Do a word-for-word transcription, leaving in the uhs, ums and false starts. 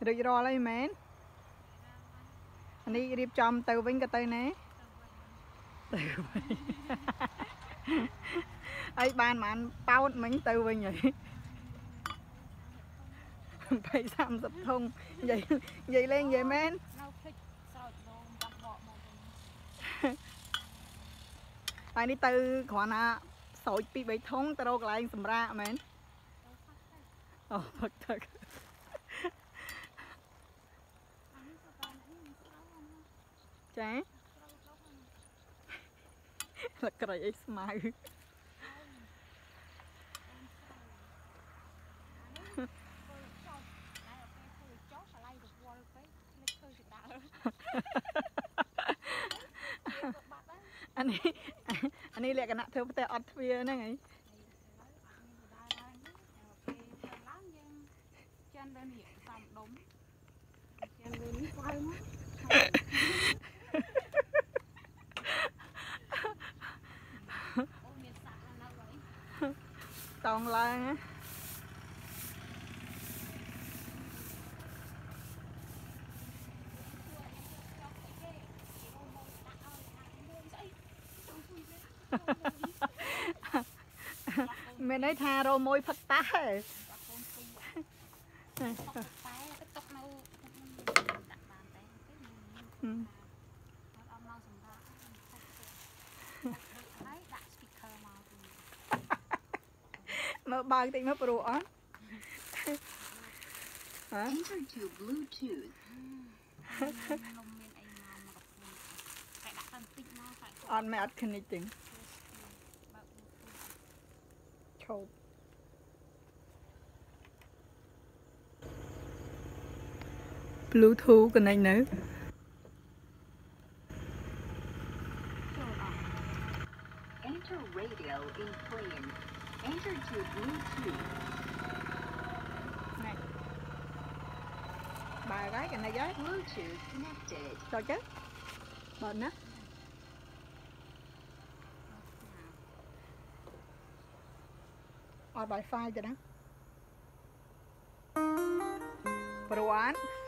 រួចរាល់ហើយមែននេះរៀបចំទៅវិញក៏ទៅណែទៅវិញអីបានបានប៉ោតមិញទៅវិញហើយបីសាំសិបធុងនិយាយនិយាយលេងនិយាយមែនហើយនេះទៅគ្រាន់ណាស្រោចពីបីធុងទៅរកកន្លែងសម្រាកមែនអូផឹកទឹកចាលក្រៃអីស្មៅអានេះអានេះលក្ខណៈធ្វើផ្ទះអត់ទ្វារហ្នឹងហីចាន់ដល់នេះសំដុំចាន់ដល់នេះខ្វៅមកអូមានសាក់នៅហើយតោងឡើងណាមានន័យថារោមួយផឹកតាហ៎តែទុកនៅដាក់បានតែអត់មកសម្រាប់ហើយដាក់ speaker មកមើលបើកតិចមើលព្រោះអត់ហ៎ Enter to Bluetooth នំមានអីមកមកតែដាក់ទៅតិចមកអត់មែនអត់គ្នាទេឈប់ Bluetooth កណែងនៅ Enter radio in plane Enter to Bluetooth ណែបើកហើយកណែហើយ Bluetooth connected ចូលទៅបើណាអត់ Wi-Fi ទេណាព្រោះអាន